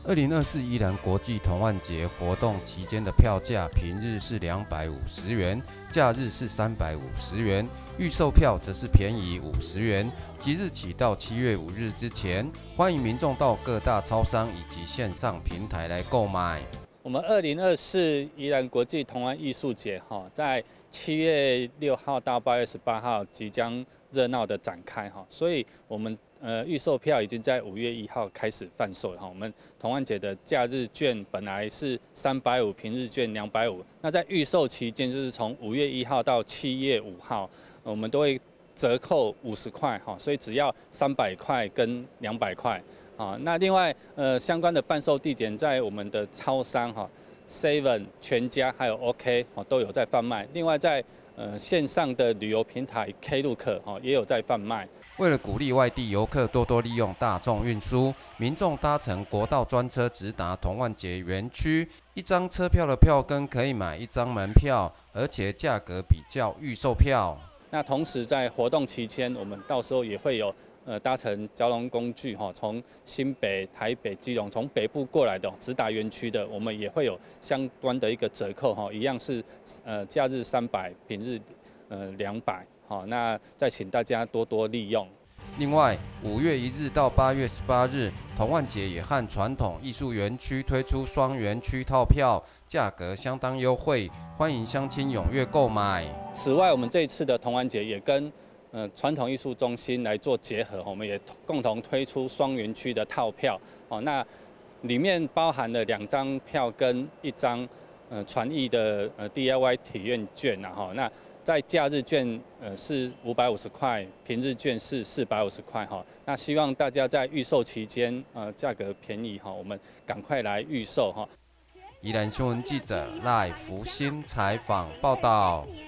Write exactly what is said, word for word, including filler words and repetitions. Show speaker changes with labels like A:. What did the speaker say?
A: 二零二四宜兰国际童玩节活动期间的票价，平日是两百五十元，假日是三百五十元，预售票则是便宜五十元。即日起到七月五日之前，欢迎民众到各大超商以及线上平台来购买。
B: 我们二零二四宜兰国际童玩艺术节哈，在七月六号到八月十八号即将热闹的展开哈，所以我们呃预售票已经在五月一号开始贩售了哈。我们童玩节的假日券本来是三百五，平日券两百五，那在预售期间就是从五月一号到七月五号，我们都会折扣五十块哈，所以只要三百块跟两百块。啊，那另外，呃，相关的贩售地点在我们的超商哈 ，Seven、全家还有 OK 哦都有在贩卖。另外在呃线上的旅游平台 Klook 哈也有在贩卖。
A: 为了鼓励外地游客多多利用大众运输，民众搭乘国道专车直达童玩节园区，一张车票的票根可以买一张门票，而且价格比较预售票。
B: 那同时在活动期间，我们到时候也会有。呃，搭乘交通工具哈，从新北、台北、基隆，从北部过来的直达园区的，我们也会有相关的一个折扣哈，一样是呃假日三百，平日呃两百，好，那再请大家多多利用。
A: 另外，五月一日到八月十八日，童玩节也和传统艺术园区推出双园区套票，价格相当优惠，欢迎乡亲踊跃购买。
B: 此外，我们这一次的童玩节也跟呃，传统艺术中心来做结合，我们也共同推出双园区的套票，哦，那里面包含了两张票跟一张呃传艺的呃 D I Y 体验券呐，哈，那在假日券呃是五百五十块，平日券是四百五十块，哈，那希望大家在预售期间呃价格便宜哈，我们赶快来预售哈。
A: 宜兰新闻记者赖福新采访报道。